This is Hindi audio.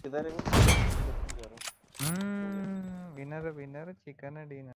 किधर है वो? किधर जा रहा हूँ? हो गया। Winner winner chicken dinner.